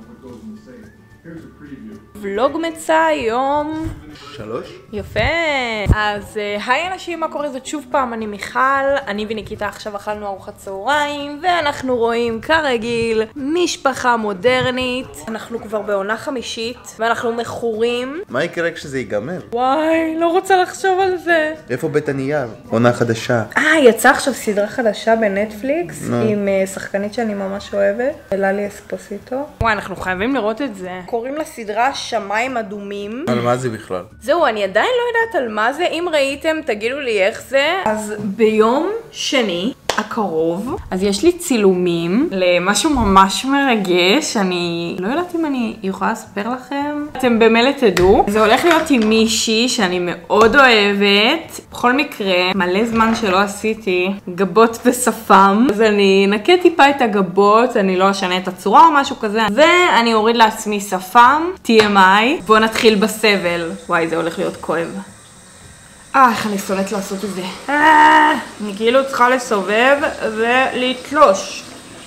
ולוג מצא יום 3. יפה. אז היי אנשים, מה קורה? זאת שוב פעם, אני מיכל, אני וניקיטה עכשיו אכלנו ארוחת צהריים ואנחנו רואים כרגיל משפחה מודרנית. אנחנו כבר בעונה 5 ואנחנו מכורים. מה יקרה כשזה ייגמר? וואי, לא רוצה לחשוב על זה. איפה בית הנייר? עונה חדשה. יצא עכשיו סדרה חדשה בנטפליקס עם שחקנית שאני ממש אוהבת, ללי אספוסיטו. וואי, אנחנו חייבים לראות את זה. קוראים לסדרה שמיים אדומים. על מה זה בכלל? זהו, אני עדיין לא יודעת על מה זה. אם ראיתם, תגידו לי איך זה. אז ביום שני הקרוב, אז יש לי צילומים למשהו ממש מרגש. אני לא יודעת אם אני יכולה לספר לכם. אתם במילא תדעו. זה הולך להיות עם מישהי שאני מאוד אוהבת. בכל מקרה, מלא זמן שלא עשיתי גבות בשפם. אז אני נקה טיפה את הגבות, אני לא אשנה את הצורה או משהו כזה. ואני אוריד לעצמי שפם, TMI. בואו נתחיל בסבל. וואי, זה הולך להיות כואב. איך אני שונאת לעשות את זה. אני כאילו צריכה לסובב ולתלוש.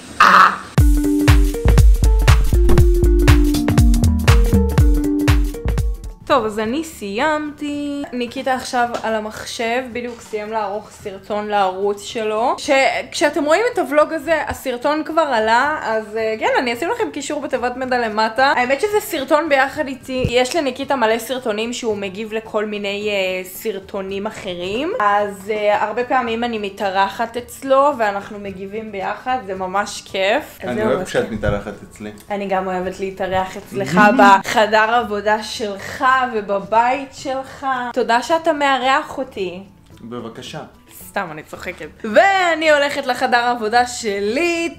טוב, אז אני סיימתי. ניקיטה עכשיו על המחשב, בדיוק סיים לערוך סרטון לערוץ שלו. כשאתם רואים את הוולוג הזה, הסרטון כבר עלה, אז כן, אני אשים לכם קישור בתיבת מידע למטה. האמת שזה סרטון ביחד איתי. יש לניקיטה מלא סרטונים שהוא מגיב לכל מיני סרטונים אחרים. אז הרבה פעמים אני מתארחת אצלו, ואנחנו מגיבים ביחד, זה ממש כיף. אני אוהב כשאת מתארחת אצלי. אני גם אוהבת להתארח אצלך בחדר עבודה שלך. ובבית שלך. תודה שאתה מארח אותי. בבקשה. סתם, אני צוחקת. ואני הולכת לחדר העבודה שלי,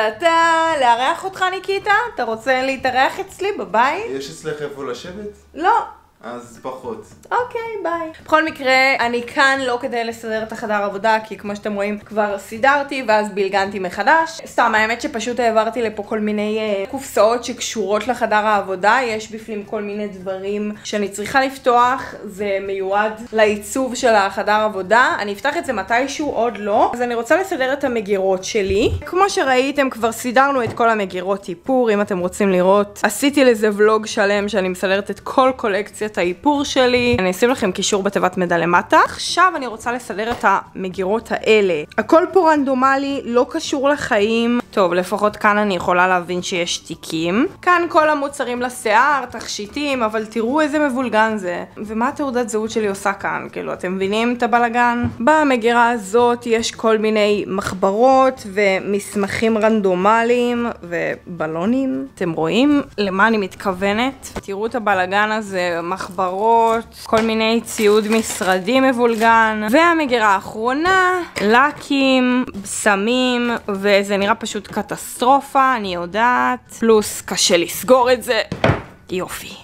לארח אותך ניקיטה? אתה רוצה להתארח אצלי בבית? יש אצלך איפה לשבת? לא. אז פחות. אוקיי, ביי. בכל מקרה, אני כאן לא כדי לסדר את החדר עבודה, כי כמו שאתם רואים כבר סידרתי ואז בלגנתי מחדש. סתם, האמת שפשוט העברתי לפה כל מיני קופסאות שקשורות לחדר העבודה. יש בפנים כל מיני דברים שאני צריכה לפתוח. זה מיועד לעיצוב של החדר עבודה. אני אפתח את זה מתישהו, עוד לא. אז אני רוצה לסדר את המגירות שלי. כמו שראיתם, כבר סידרנו את כל המגירות איפור. אם אתם רוצים לראות, עשיתי לזה ולוג שלם שאני מסדרת את כל קולקציית האיפור שלי. אני אשים לכם קישור בתיבת מידע למטה. עכשיו אני רוצה לסדר את המגירות האלה. הכל פה רנדומלי, לא קשור לחיים. טוב, לפחות כאן אני יכולה להבין שיש תיקים. כאן כל המוצרים לשיער, תכשיטים, אבל תראו איזה מבולגן זה. ומה התעודת זהות שלי עושה כאן? כאילו, אתם מבינים את הבלגן? במגירה הזאת יש כל מיני מחברות ומסמכים רנדומליים ובלונים. אתם רואים למה אני מתכוונת? תראו את הבלגן הזה, מחברות, כל מיני ציוד משרדי מבולגן. והמגירה האחרונה, לקים, סמים, וזה נראה פשוט קטסטרופה, אני יודעת. פלוס קשה לסגור את זה. יופי.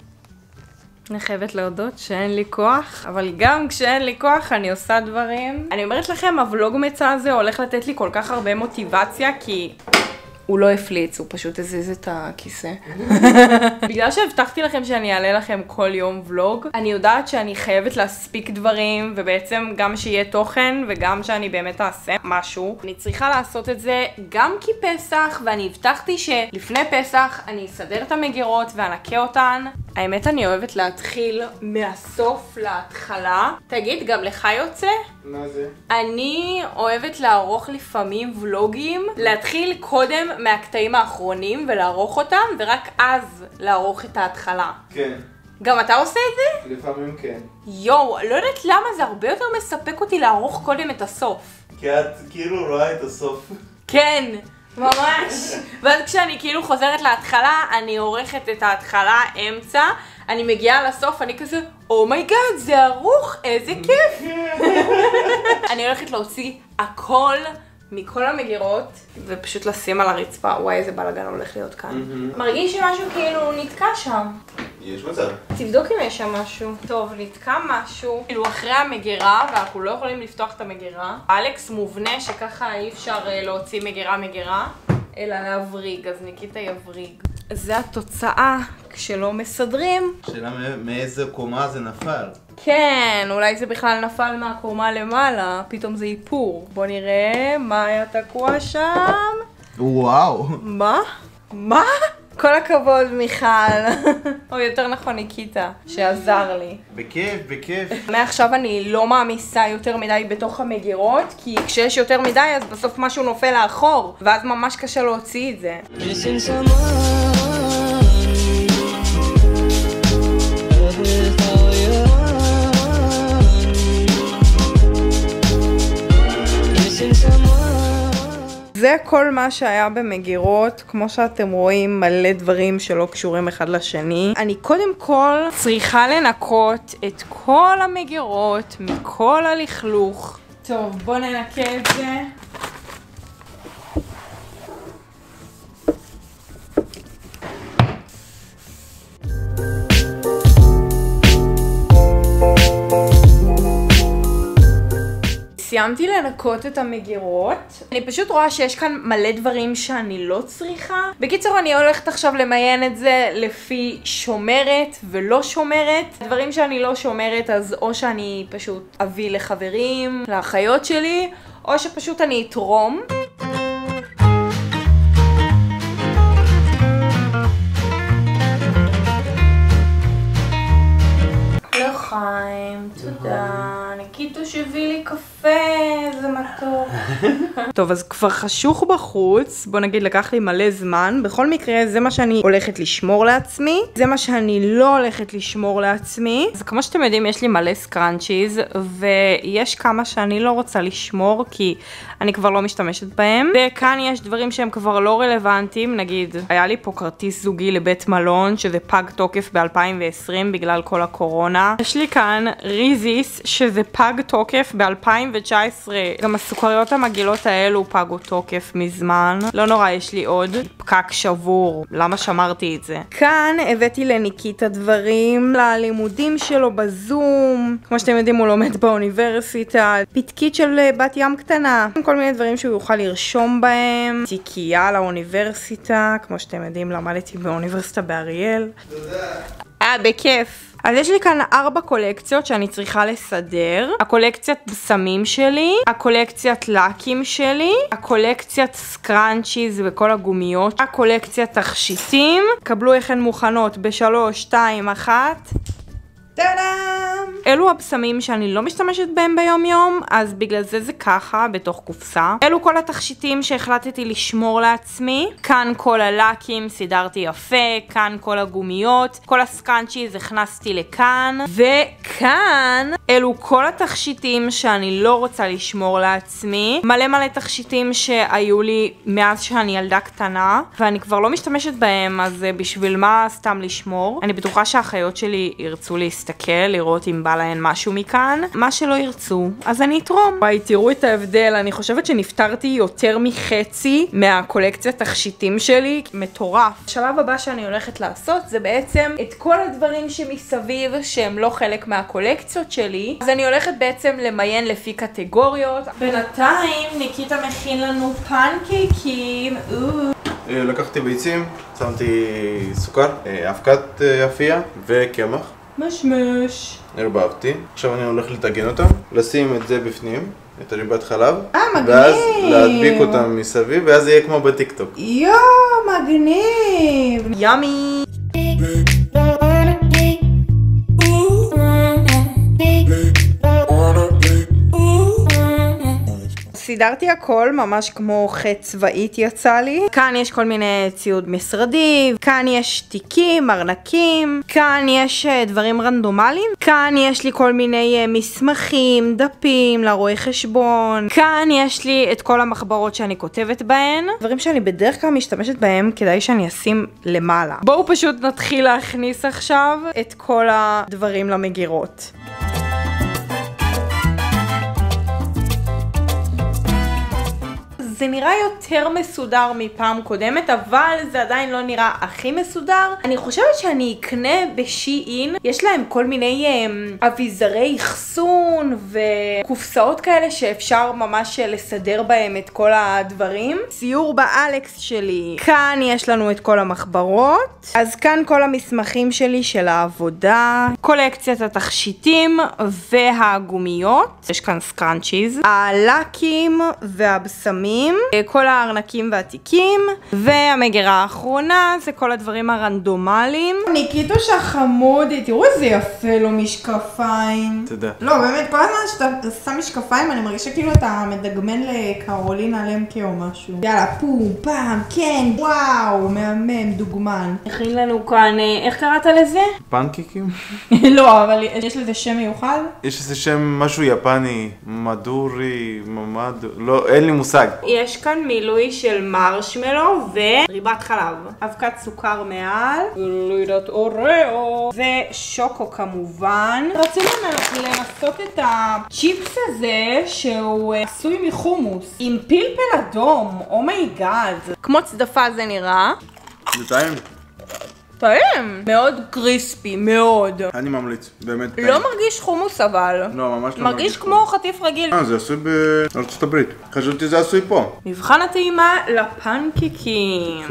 אני חייבת להודות שאין לי כוח, אבל גם כשאין לי כוח אני עושה דברים. אני אומרת לכם, הוולוג מצא הזה הולך לתת לי כל כך הרבה מוטיבציה, כי הוא לא הפליץ, הוא פשוט הזיז את הכיסא. בגלל שהבטחתי לכם שאני אעלה לכם כל יום ולוג, אני יודעת שאני חייבת להספיק דברים, ובעצם גם שיהיה תוכן, וגם שאני באמת אעשה משהו. אני צריכה לעשות את זה גם כי פסח, ואני הבטחתי שלפני פסח אני אסדר את המגירות ואנקה אותן. האמת אני אוהבת להתחיל מהסוף להתחלה. תגיד, גם לך יוצא? מה זה? אני אוהבת לערוך לפעמים ולוגים, להתחיל קודם מהקטעים האחרונים ולערוך אותם, ורק אז לערוך את ההתחלה. כן. גם אתה עושה את זה? לפעמים כן. יואו, לא יודעת למה, זה הרבה יותר מספק אותי לערוך קודם את הסוף. כי את כאילו רואה את הסוף. כן, ממש. ואז כשאני כאילו חוזרת להתחלה, אני עורכת את ההתחלה, אמצע, אני מגיעה לסוף, אני כזה, אומייגאד, זה ערוך, איזה כיף. אני הולכת להוציא הכל מכל המגירות, ופשוט לשים על הרצפה. וואי, איזה בלגן הולך להיות כאן. מרגיש שמשהו כאילו נתקע שם. יש מצב. תבדוק אם יש שם משהו. טוב, נתקע משהו. כאילו אחרי המגירה, ואנחנו לא יכולים לפתוח את המגירה. אלכס מובנה שככה אי אפשר להוציא מגירה, אלא להבריג, אז ניקיטה יבריג. זה התוצאה כשלא מסדרים. שאלה מאיזה קומה זה נפל. כן, אולי זה בכלל נפל מהקומה למעלה, פתאום זה איפור. בוא נראה מה היה תקוע שם. וואו. מה? מה? כל הכבוד מיכל, או יותר נכון ניקיטה, שעזר לי. בכיף, בכיף. מעכשיו אני לא מעמיסה יותר מדי בתוך המגירות, כי כשיש יותר מדי אז בסוף משהו נופל לאחור, ואז ממש קשה להוציא את זה. זה כל מה שהיה במגירות, כמו שאתם רואים מלא דברים שלא קשורים אחד לשני. אני קודם כל צריכה לנקות את כל המגירות מכל הלכלוך. טוב, בוא ננקה את זה. סיימתי לנקות את המגירות. אני פשוט רואה שיש כאן מלא דברים שאני לא צריכה. בקיצור, אני הולכת עכשיו למיין את זה לפי שומרת ולא שומרת. דברים שאני לא שומרת, אז או שאני פשוט אביא לחברים, לאחיות שלי, או שפשוט אני אתרום. לחיים, תודה. ניקיטו שהביא לי קפה, זה מתוק. טוב, אז כבר חשוך בחוץ, בוא נגיד לקח לי מלא זמן. בכל מקרה, זה מה שאני הולכת לשמור לעצמי. זה מה שאני לא הולכת לשמור לעצמי. אז כמו שאתם יודעים, יש לי מלא סקרנצ'יז, ויש כמה שאני לא רוצה לשמור, כי אני כבר לא משתמשת בהם. וכאן יש דברים שהם כבר לא רלוונטיים. נגיד, היה לי פה כרטיס זוגי לבית מלון, שזה פג תוקף ב-2020 בגלל כל הקורונה. יש לי כאן ריזיס, שזה פג תוקף ב-2019. גם הסוכריות המגעילות האלו פגו תוקף מזמן. לא נורא, יש לי עוד פקק שבור. למה שמרתי את זה? כאן הבאתי לניקיטה דברים ללימודים שלו בזום. כמו שאתם יודעים, הוא לומד באוניברסיטה. פתקית של בת ים קטנה. כל מיני דברים שהוא יוכל לרשום בהם. תיקייה לאוניברסיטה. כמו שאתם יודעים, למדתי באוניברסיטה באריאל. תודה. בכיף. אז יש לי כאן 4 קולקציות שאני צריכה לסדר. הקולקציית בשמים שלי, הקולקציית לקים שלי, הקולקציית סקרנצ'יז וכל הגומיות, הקולקציית תכשיטים. קבלו איך הן מוכנות ב3, 2, 1. טאדאם! אלו הבשמים שאני לא משתמשת בהם ביום יום, אז בגלל זה ככה, בתוך קופסה. אלו כל התכשיטים שהחלטתי לשמור לעצמי. כאן כל הלקים סידרתי יפה, כאן כל הגומיות, כל הסקרנצ'יז הכנסתי לכאן, וכאן אלו כל התכשיטים שאני לא רוצה לשמור לעצמי. מלא תכשיטים שהיו לי מאז שאני ילדה קטנה, ואני כבר לא משתמשת בהם, אז בשביל מה סתם לשמור? אני בטוחה שהאחיות שלי ירצו להסתכל, לראות אם בא להן משהו מכאן. מה שלא ירצו, אז אני אתרום. וואי, תראו את ההבדל. אני חושבת שנפטרתי יותר מחצי מהקולקציית תכשיטים שלי. מטורף. השלב הבא שאני הולכת לעשות זה בעצם את כל הדברים שמסביב שהם לא חלק מהקולקציות שלי. אז אני הולכת בעצם למיין לפי קטגוריות. בינתיים ניקיטה מכין לנו פנקייקים. לקחתי ביצים, שמתי סוכר, אבקת אפייה וקמח. משמש. הרבבתי. עכשיו אני הולך לטגן אותם, לשים את זה בפנים, את הריבת חלב. מגניב. ואז להדביק אותם מסביב, ואז זה יהיה כמו בטיקטוק. יואו, מגניב. ימי. סידרתי הכל ממש כמו חץ צבאית יצא לי. כאן יש כל מיני ציוד משרדי, כאן יש תיקים, ארנקים, כאן יש דברים רנדומליים, כאן יש לי כל מיני מסמכים, דפים, לרואי חשבון, כאן יש לי את כל המחברות שאני כותבת בהן, דברים שאני בדרך כלל משתמשת בהם, כדאי שאני אשים למעלה. בואו פשוט נתחיל להכניס עכשיו את כל הדברים למגירות. זה נראה יותר מסודר מפעם קודמת, אבל זה עדיין לא נראה הכי מסודר. אני חושבת שאני אקנה בשי-אין. יש להם כל מיני אביזרי אחסון וקופסאות כאלה שאפשר ממש לסדר בהם את כל הדברים. ציור באלקס שלי. כאן יש לנו את כל המחברות. אז כאן כל המסמכים שלי של העבודה. קולקציית התכשיטים והגומיות. יש כאן סקרנצ'יז. הלקים והבשמים. הבאים, כל הארנקים והתיקים, והמגירה האחרונה זה כל הדברים הרנדומליים. ניקיטוש החמודי, תראו איזה יפה לו משקפיים. תודה. לא, באמת, כל הזמן שאתה שם משקפיים, אני מרגישה כאילו אתה מדגמן לקרולינה למקה או משהו. יאללה, פום, פעם, כן, וואו, מהמם, דוגמן. הכין לנו כאן, איך קראת לזה? פנקיקים? לא, אבל יש לזה שם מיוחד? יש איזה שם משהו יפני, מדורי, ממד... לא, אין לי מושג. יש כאן מילוי של מרשמלו וריבת חלב. אבקת סוכר מעל, גלידת אוריאו, ושוקו כמובן. רצינו לנסות את הצ'יפס הזה שהוא עשוי מחומוס עם פלפל אדום, אומייגאד. כמו צדפה זה נראה. זה טעים? טעים. מאוד קריספי, מאוד. אני ממליץ, באמת טעים. לא מרגיש חומוס אבל. לא, ממש לא מרגיש כמו חטיף רגיל. זה עשוי בארצות הברית. חשבתי זה עשוי פה. מבחן הטעימה לפנקיקים.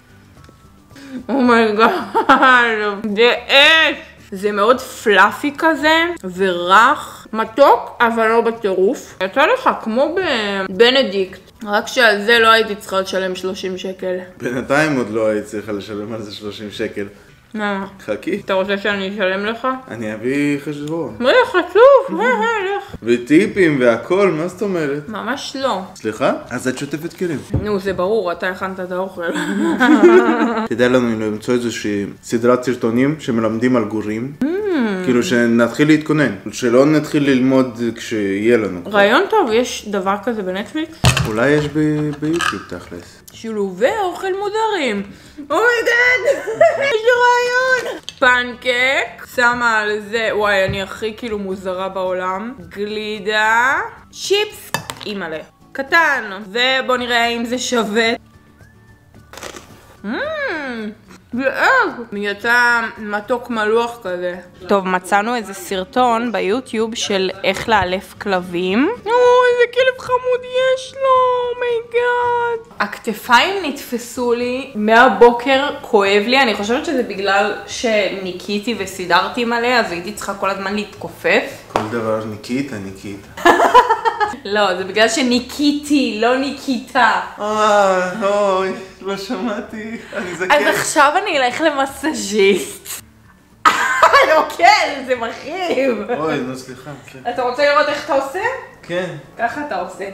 אומייגאד, זה אש. זה מאוד פלאפי כזה, ורך, מתוק, אבל לא בטירוף. יצא לך כמו בבנדיקט, רק שעל זה לא הייתי צריכה לשלם 30 שקל. בינתיים עוד לא הייתי צריכה לשלם על זה 30 שקל. חכי. אתה רוצה שאני אשלם לך? אני אביא חשבון. מה חצוף? לך. וטיפים והכל, מה זאת אומרת? ממש לא. סליחה? אז את שוטפת כלים. נו, זה ברור, אתה הכנת את האוכל. כדאי לנו למצוא איזושהי סדרת סרטונים שמלמדים על גורים. כאילו שנתחיל להתכונן, שלא נתחיל ללמוד כשיהיה לנו. רעיון טוב, יש דבר כזה בנטפליקס? אולי יש ביוטיוב תכלס. שילובי אוכל מודרים. אומייגאד, יש לי רעיון. פנקק, שמה על זה, וואי, אני הכי כאילו מוזרה בעולם. גלידה, צ'יפס, אימאלה. קטן, ובוא נראה האם זה שווה. יצא מתוק מלוח כזה. טוב, מצאנו איזה סרטון ביוטיוב של איך לאלף כלבים. איזה כלב חמוד יש לו, אומייגאד. הכתפיים נתפסו לי מהבוקר, כואב לי. אני חושבת שזה בגלל שניקיתי וסידרתי מלא, אז הייתי צריכה כל הזמן להתכופף. כל דבר ניקיתה, ניקיתה. לא, זה בגלל שניקיתי, לא ניקיתה. אוי, לא שמעתי, אני זקן. אז עכשיו אני אלך למסאז'יסט. לא, כן, זה מכאיב. אוי, נו, סליחה. אתה רוצה לראות איך אתה עושה? כן. ככה אתה עושה.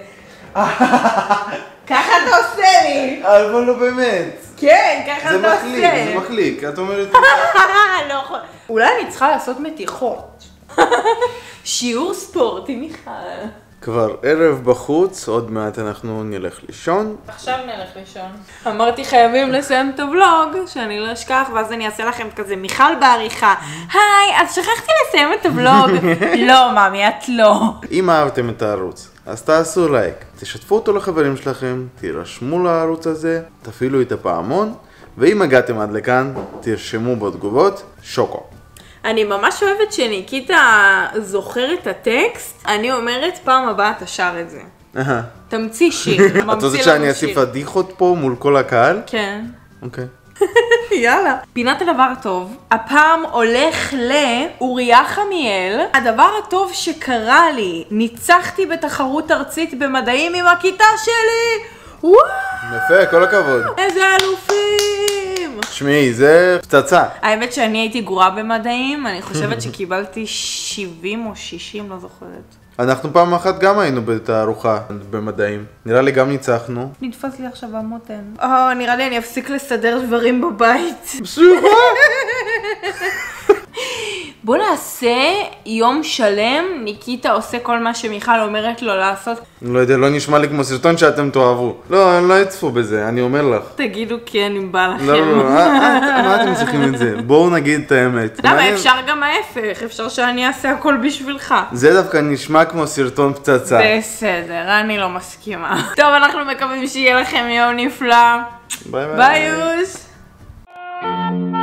ככה אתה עושה לי. אבל לא באמת. כן, ככה אתה עושה. זה מחליק, את אומרת... לא יכול. אולי אני צריכה לעשות מתיחות. שיעור ספורט עם מיכל. כבר ערב בחוץ, עוד מעט אנחנו נלך לישון. עכשיו נלך לישון. אמרתי חייבים לסיים את הוולוג, שאני לא אשכח, ואז אני אעשה לכם כזה מיכל בעריכה. היי, אז שכחתי לסיים את הוולוג. לא, מאמי, את לא. אם אהבתם את הערוץ, אז תעשו לייק, תשתפו אותו לחברים שלכם, תירשמו לערוץ הזה, תפעילו את הפעמון, ואם הגעתם עד לכאן, תרשמו בתגובות שוקו. אני ממש אוהבת שניקיטה זוכר את הטקסט, אני אומרת פעם הבאה אתה שר את זה. תמציא שיר. את רוצה שאני אעשה פדיחות פה מול כל הקהל? כן. אוקיי. יאללה. פינת הדבר הטוב, הפעם הולך לאוריה חמיאל. הדבר הטוב שקרה לי, ניצחתי בתחרות ארצית במדעים עם הכיתה שלי. וואו! יפה, כל הכבוד. איזה אלופים! שמי, זה פצצה. האמת שאני הייתי גרועה במדעים, אני חושבת שקיבלתי 70 או 60, לא זוכרת. אנחנו פעם אחת גם היינו בתערוכה במדעים. נראה לי גם ניצחנו. נתפס לי עכשיו המותן. נראה לי אני אפסיק לסדר דברים בבית. סליחה? בוא נעשה יום שלם, ניקיטה עושה כל מה שמיכל אומרת לו לעשות. לא יודע, לא נשמע לי כמו סרטון שאתם תאהבו. לא, אני לא אצפו בזה, אני אומר לך. תגידו כן אם בא לכם. לא, מה אתם צריכים את זה? בואו נגיד את האמת. למה? אפשר גם ההפך, אפשר שאני אעשה הכל בשבילך. זה דווקא נשמע כמו סרטון פצצה. בסדר, אני לא מסכימה. טוב, אנחנו מקווים שיהיה לכם יום נפלא. ביי ביי. ביי יוש.